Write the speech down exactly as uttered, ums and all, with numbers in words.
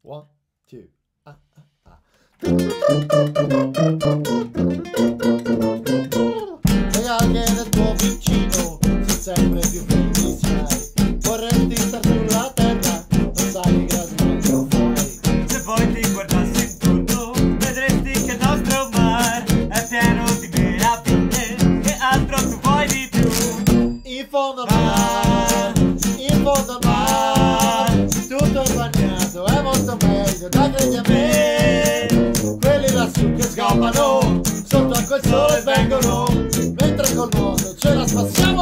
One, two, ah, ah, ah. E anche nel tuo vicino sei sempre più felice, sai. Vorresti star sulla terra, non sai che grado fai. Se poi ti guardassi intorno, vedresti che il nostro mar è pieno di meraviglie. Che altro tu vuoi di più? In fondo al mare, in fondo al mare, tutto è bagnato, è molto meglio da credi a me. Quelli lassù che scappano, sotto a quel sole vengono, mentre col mondo ce la spassiamo.